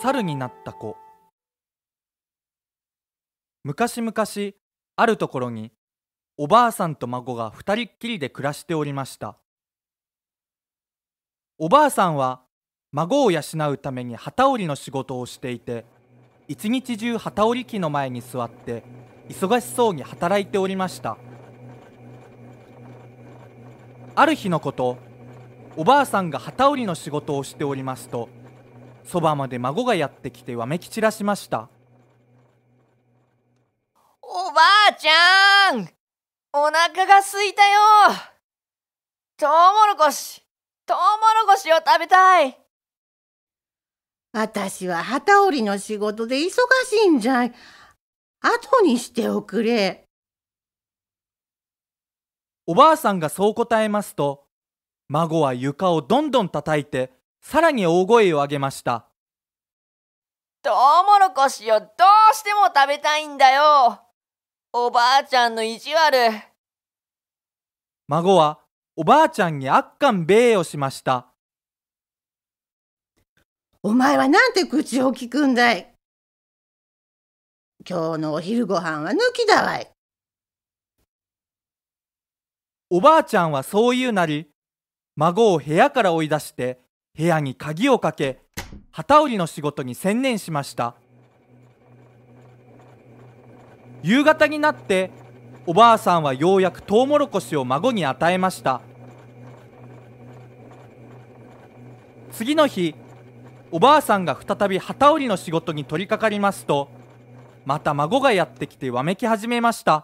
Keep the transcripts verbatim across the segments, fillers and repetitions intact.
猿になった子。昔々あるところにおばあさんと孫が二人っきりで暮らしておりました。おばあさんは孫を養うために機織りの仕事をしていて、一日中機織り機の前に座って忙しそうに働いておりました。ある日のこと、おばあさんが機織りの仕事をしておりますと、そばまで孫がやってきてわめき散らしました。 おばあちゃん、お腹がすいたよ。トウモロコシ、トウモロコシを食べたい。 私は機織りの仕事で忙しいんじゃい。後にしておくれ。 おばあさんがそう答えますと、孫は床をどんどん叩いて、さらに大声を上げました。 トウモロコシをどうしても食べたいんだよ。おばあちゃんの意地悪。 孫はおばあちゃんにあっかんべーをしました。 お前はなんて口を聞くんだい。今日のお昼ご飯は抜きだわい。 おばあちゃんはそう言うなり、孫を部屋から追い出して部屋に鍵をかけ、機織りの仕事に専念しました。夕方になっておばあさんはようやくトウモロコシを孫に与えました。次の日、おばあさんが再び機織りの仕事に取り掛かりますと、また孫がやってきてわめき始めました。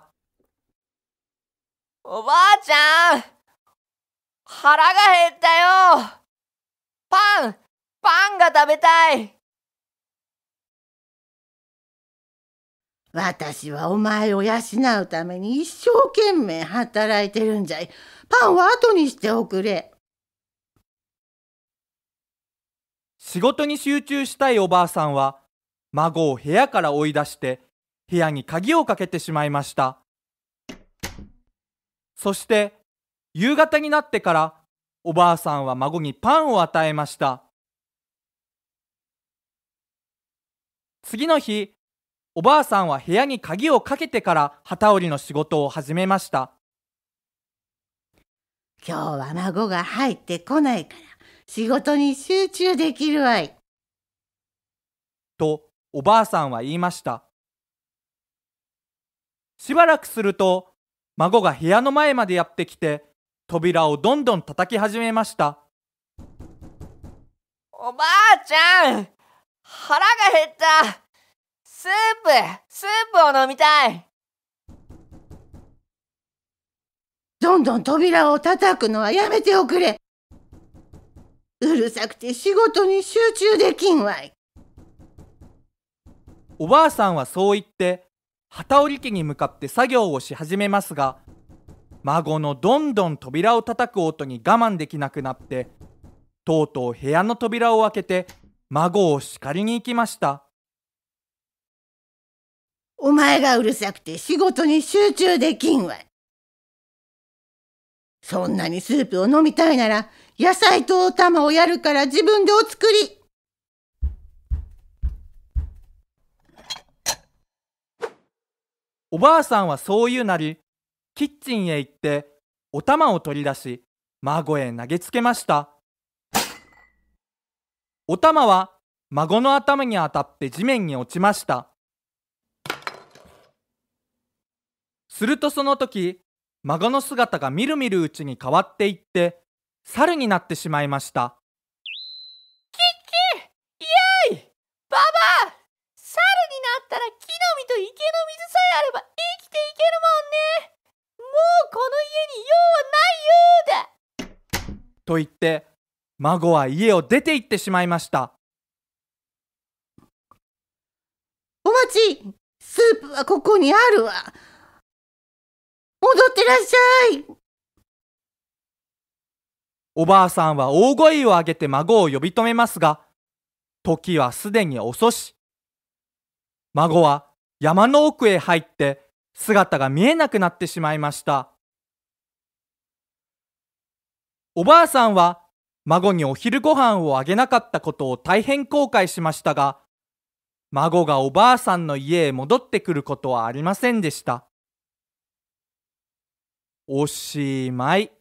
おばあちゃん、腹が減ったよ。パン、パンが食べたい。 私はお前を養うために一生懸命働いてるんじゃい。パンは後にしておくれ。 仕事に集中したいおばあさんは、孫を部屋から追い出して、部屋に鍵をかけてしまいました。そして、夕方になってから、おばあさんは孫にパンを与えました。次の日、おばあさんは部屋に鍵をかけてから機織りの仕事を始めました。 今日は孫が入ってこないから仕事に集中できるわい。 とおばあさんは言いました。しばらくすると、孫が部屋の前までやってきて、扉をどんどん叩き始めました。 おばあちゃん、腹が減った。スープ、スープを飲みたい。 どんどん扉を叩くのはやめておくれ。うるさくて仕事に集中できんわい。 おばあさんはそう言って、機織り機に向かって作業をし始めますが、孫のどんどん扉を叩く音に我慢できなくなって、とうとう部屋の扉を開けて、孫を叱りに行きました。 お前がうるさくて仕事に集中できんわい。そんなにスープを飲みたいなら、野菜とお玉をやるから自分でお作り。 おばあさんはそう言うなり、キッチンへ行ってお玉を取り出し、孫へ投げつけました。お玉は孫の頭に当たって地面に落ちました。するとその時、孫の姿がみるみるうちに変わっていって、猿になってしまいました。 キッキー、イエーイ、ババア、猿になったら木の実と池の水さえあれば生きていけるもんね。もうこの家に用はないようだ。 と言って、孫は家を出て行ってしまいました。 お待ち、スープはここにあるわ。戻ってらっしゃい。 おばあさんは大声を上げて孫を呼び止めますが、時はすでに遅し。孫は山の奥へ入って姿が見えなくなってしまいました。おばあさんは孫にお昼ご飯をあげなかったことを大変後悔しましたが、 孫がおばあさんの家へ戻ってくることはありませんでした。おしまい。